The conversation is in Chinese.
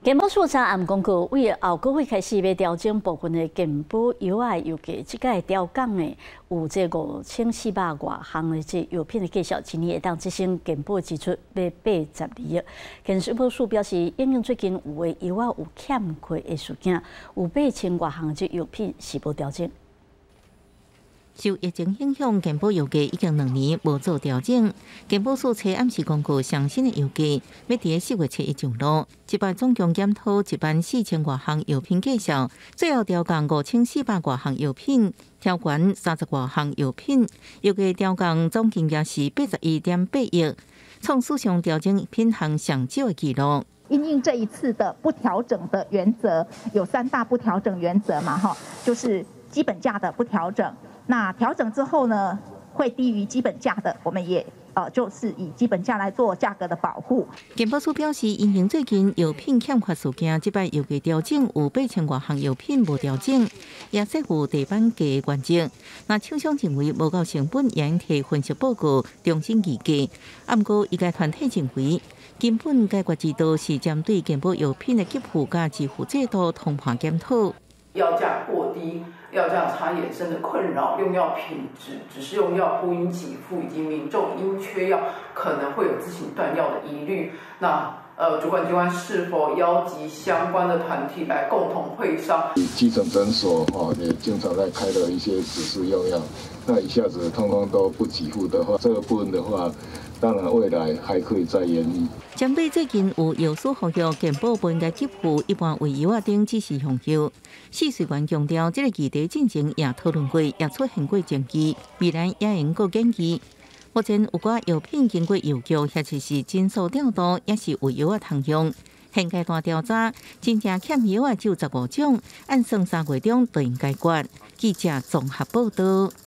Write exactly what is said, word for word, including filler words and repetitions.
健保署昨暗公告，为后个月开始要调整部分的健保药啊药价，即个调降的有这五千四百外项的这药品的介绍，今年会当提升健保支出要八十二亿。健保署表示，因应最近有的药啊有欠缺的事件，有八千外项的这药品是无调整。 受疫情影响，健保药价已经两年无做调整。健保署初暗时公告，上新的药价要伫四月初一上路。这摆总共检讨一万四千外项药品介绍，最后调降五千四百外项药品，调悬三十外项药品，药价调降总金额是八十一点八亿，创史上调整品项上少的纪录。 因应这一次的不调整的原则，有三大不调整原则嘛，哈，就是基本价的不调整。 那调整之后呢，会低于基本价的，我们也呃就是以基本价来做价格的保护。 健保署表示，因应最近药品欠缺事件，这摆药价调整有八千外项药品无调整，也适合地板价的原则。那厂商认为无够成本，也应提分析报告重新议价。啊，不过医界团体认为，根本解决之道是针对健保药品的给付加支付制度通盘检讨。 药价过低，药价差衍生的困扰，用药品质只是用药不应给付，以及民众因缺药可能会有自行断药的疑虑。那呃，主管机关是否邀集相关的团体来共同会商？ 基层诊所哈也经常在开的一些指示用药，那一下子通通都不给付的话，这个部分的话。 当然，未来还可以再研议。 针对最近有药师服药，健保不应该给付，一般为药啊等指示用药。试水员强调，这个议题进前也讨论过，也出现过证据，未来也应过建议。目前有寡药品经过药局或者是诊所调度，也是为药啊通用。现阶段调查，真正欠药啊只有十五种，按算三月中就应该决。记者综合报道。